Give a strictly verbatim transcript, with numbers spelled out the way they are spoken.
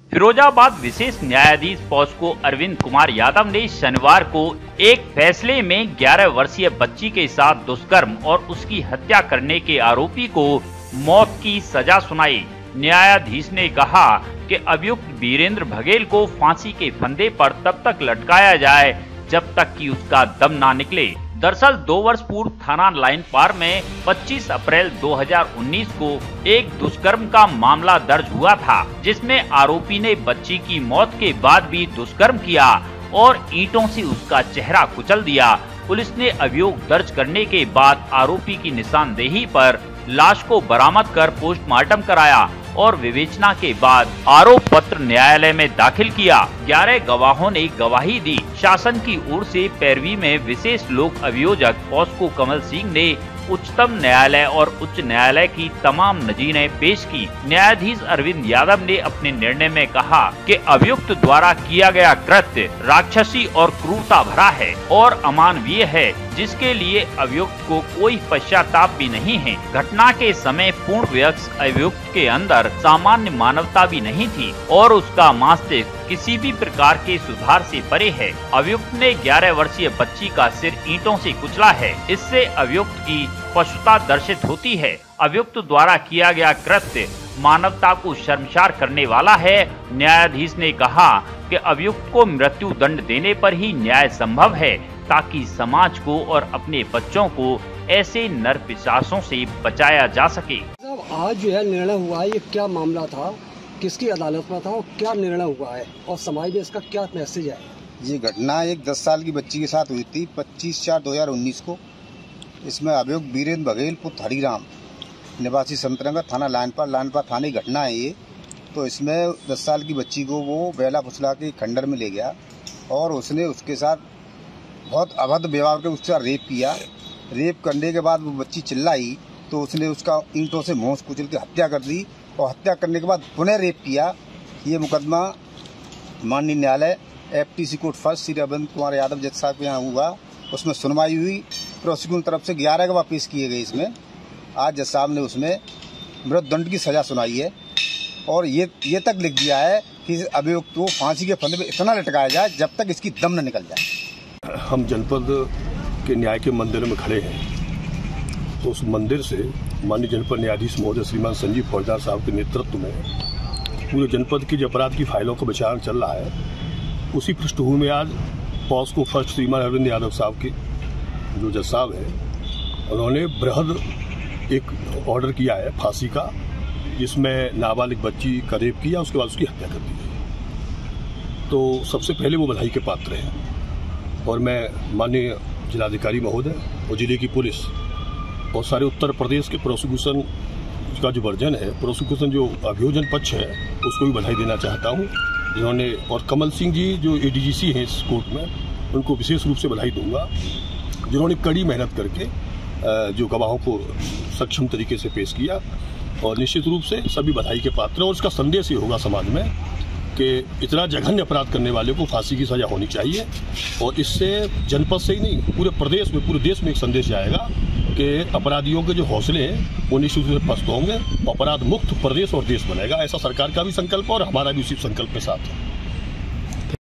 फिरोजाबाद विशेष न्यायाधीश पॉस्को अरविंद कुमार यादव ने शनिवार को एक फैसले में ग्यारह वर्षीय बच्ची के साथ दुष्कर्म और उसकी हत्या करने के आरोपी को मौत की सजा सुनाई। न्यायाधीश ने कहा कि अभियुक्त वीरेंद्र बघेल को फांसी के फंदे पर तब तक लटकाया जाए जब तक कि उसका दम ना निकले। दरअसल दो वर्ष पूर्व थाना लाइन पार में पच्चीस अप्रैल दो हज़ार उन्नीस को एक दुष्कर्म का मामला दर्ज हुआ था, जिसमें आरोपी ने बच्ची की मौत के बाद भी दुष्कर्म किया और ईंटों से उसका चेहरा कुचल दिया। पुलिस ने अभियोग दर्ज करने के बाद आरोपी की निशानदेही पर लाश को बरामद कर पोस्टमार्टम कराया और विवेचना के बाद आरोप पत्र न्यायालय में दाखिल किया। ग्यारह गवाहों ने गवाही दी। शासन की ओर से पैरवी में विशेष लोक अभियोजक पॉस्को कमल सिंह ने उच्चतम न्यायालय और उच्च न्यायालय की तमाम नजीरें पेश की। न्यायाधीश अरविंद यादव ने अपने निर्णय में कहा कि अभियुक्त द्वारा किया गया कृत्य राक्षसी और क्रूरता भरा है और अमानवीय है, जिसके लिए अभियुक्त को कोई पश्चाताप भी नहीं है। घटना के समय पूर्ण वयस्क अभियुक्त के अंदर सामान्य मानवता भी नहीं थी और उसका मस्तिष्क किसी भी प्रकार के सुधार से परे है। अभियुक्त ने ग्यारह वर्षीय बच्ची का सिर ईंटों से कुचला है। इससे अभियुक्त की पशुता दर्शित होती है। अभियुक्त द्वारा किया गया कृत्य मानवता को शर्मसार करने वाला है। न्यायाधीश ने कहा कि अभियुक्त को मृत्यु दंड देने पर ही न्याय संभव है, ताकि समाज को और अपने बच्चों को ऐसे नरपिशाचों से बचाया जा सके। आज जो है निर्णय हुआ है, ये क्या मामला था, किसकी अदालत में था और क्या निर्णय हुआ है और समाज में इसका क्या मैसेज है? ये घटना एक दस साल की बच्ची के साथ हुई थी पच्चीस चार दो हजार उन्नीस को। इसमें अभियुक्त वीरेंद्र बघेल पुत्र हरिराम निवासी संतरंगा थाना लाइनपार लाइनपार थाने की घटना है ये। तो इसमें दस साल की बच्ची को वो बेला फुसला के खंडर में ले गया और उसने उसके साथ बहुत अभद्र व्यवहार के उसका रेप किया। रेप करने के बाद वो बच्ची चिल्लाई तो उसने उसका ईंटों से मुंह कुचल के हत्या कर दी और हत्या करने के बाद पुनः रेप किया। ये मुकदमा माननीय न्यायालय F T C court first Shri Arvind Kumar Yadav जज साहब के यहाँ हुआ। उसमें सुनवाई हुई। प्रोसिक्यूशन तरफ से ग्यारह गवाह पेश किए गए। इसमें आज जज साहब ने उसमें मृत्युदंड की सजा सुनाई है और ये ये तक लिख दिया है कि अभियुक्त को फांसी के फंदे में इतना लटकाया जाए जब तक इसकी दम न निकल जाए। हम जनपद के न्याय के मंदिर में खड़े हैं, तो उस मंदिर से माननीय जनपद न्यायाधीश महोदय श्रीमान संजीव फौजदार साहब के नेतृत्व में पूरे जनपद की जो अपराध की फाइलों का विचार चल रहा है, उसी पृष्ठभूमि में आज पॉस्को फर्स्ट श्रीमान अरविंद यादव साहब के जो जज साहब हैं, उन्होंने बृहद एक ऑर्डर किया है फांसी का, जिसमें नाबालिग बच्ची का रेप किया, उसके बाद उसकी हत्या कर दी गई। तो सबसे पहले वो बधाई के पात्र हैं और मैं माननीय जिलाधिकारी महोदय और जिले की पुलिस और सारे उत्तर प्रदेश के प्रोसिक्यूशन का जो वर्जन है, प्रोसिक्यूशन जो अभियोजन पक्ष है, उसको भी बधाई देना चाहता हूँ जिन्होंने, और कमल सिंह जी जो ए डी जी सी हैं इस कोर्ट में, उनको विशेष रूप से बधाई दूंगा जिन्होंने कड़ी मेहनत करके जो गवाहों को सक्षम तरीके से पेश किया। और निश्चित रूप से सभी बधाई के पात्र, और इसका संदेश ये होगा समाज में कि इतना जघन्य अपराध करने वाले को फांसी की सजा होनी चाहिए। और इससे जनपद से ही नहीं, पूरे प्रदेश में, पूरे देश में एक संदेश जाएगा कि अपराधियों के जो हौसले हैं वो निश्चित रूप से पस्त होंगे, अपराध मुक्त प्रदेश और देश बनेगा। ऐसा सरकार का भी संकल्प और हमारा भी उसी संकल्प के साथ है।